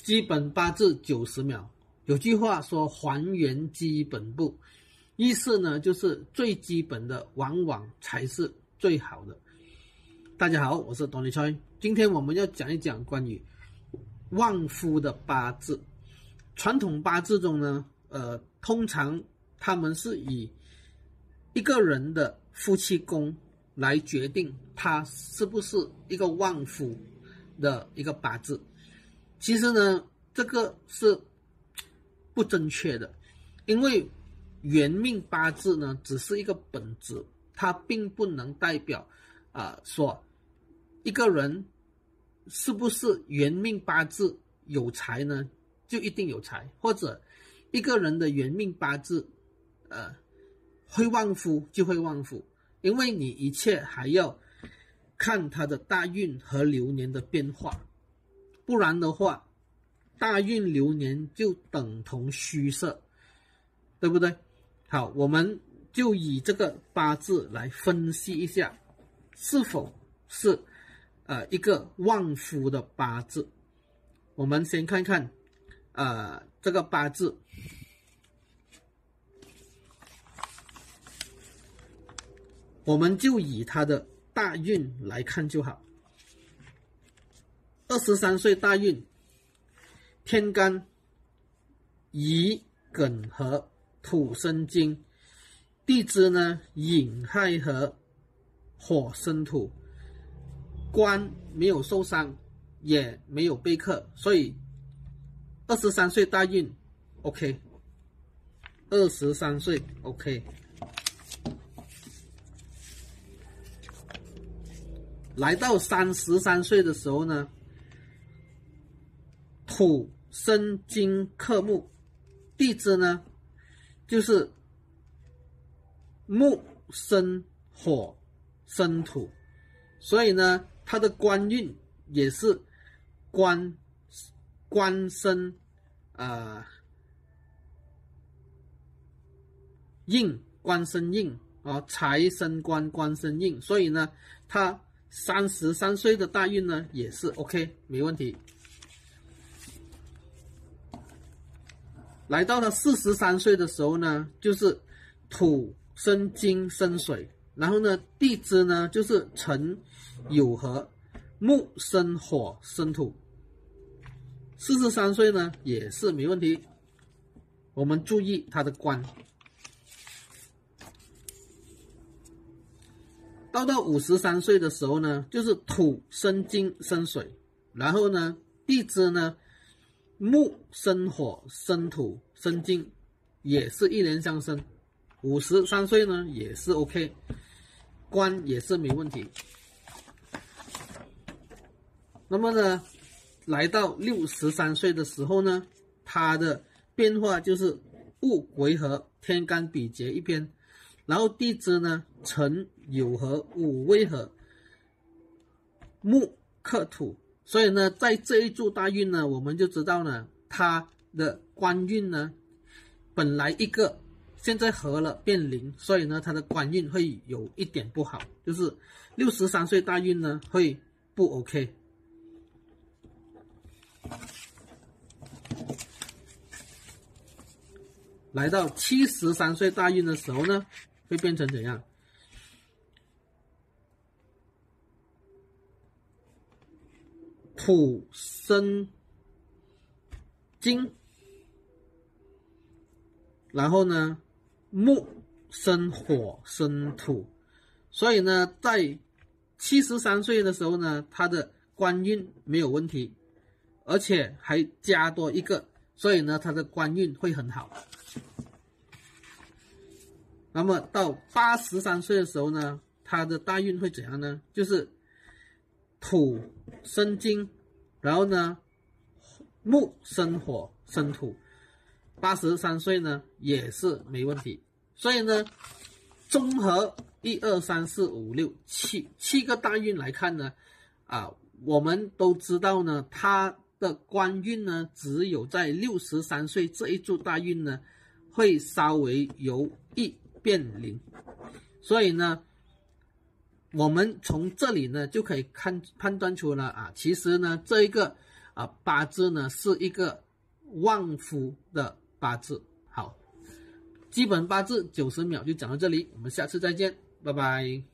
基本八字90秒。有句话说还原基本步，意思呢就是最基本的往往才是最好的。大家好，我是 Tony Choi， 今天我们要讲一讲关于旺夫的八字。传统八字中呢，通常他们是以一个人的夫妻宫来决定他是不是一个旺夫的一个八字。其实呢，这个是不正确的，因为元命八字呢只是一个本质，它并不能代表说一个人是不是元命八字有财呢就一定有财，或者一个人的元命八字会旺夫就会旺夫，因为你一切还要看他的大运和流年的变化，不然的话大运流年就等同虚设，对不对？好，我们就以这个八字来分析一下是否是一个旺夫的八字。我们先看看这个八字，我们就以他的大运来看就好。23岁大运，天干乙庚合，土生金，地支呢寅亥合，火生土，官没有受伤，也没有被克，所以23岁大运 OK， 23岁 OK。 来到33岁的时候呢，土生金克木，地支呢就是木生火生土，所以呢他的官运也是官生印，官生印财生官，官生印，所以呢他33岁的大运呢也是 OK， 没问题。来到他43岁的时候呢，就是土生金生水，然后呢地支呢就是辰酉合，木生火生土，43岁呢也是没问题。我们注意他的官。到53岁的时候呢，就是土生金生水，然后呢地支呢木生火生土生金，也是一连相生。53岁呢也是 OK， 官也是没问题。那么呢来到63岁的时候呢，他的变化就是戊癸合，天干比劫一边，然后地支呢辰酉合，午未合，木克土，所以呢在这一柱大运呢，我们就知道呢他的官运呢本来一个，现在合了变零，所以呢他的官运会有一点不好，就是63岁大运呢会不 OK。来到73岁大运的时候呢，会变成怎样？土生金，然后呢木生火生土，所以呢在73岁的时候呢，他的官运没有问题，而且还加多一个，所以呢他的官运会很好。那么到83岁的时候呢，他的大运会怎样呢？就是土生金，然后呢木生火生土，83岁呢也是没问题。所以呢综合1、2、3、4、5、6、7个大运来看呢，我们都知道呢，他的官运呢只有在63岁这一柱大运呢会稍微由1变0，所以呢我们从这里呢就可以判断出了其实呢这一个八字呢是一个旺夫的八字。好，基本八字90秒就讲到这里，我们下次再见，拜拜。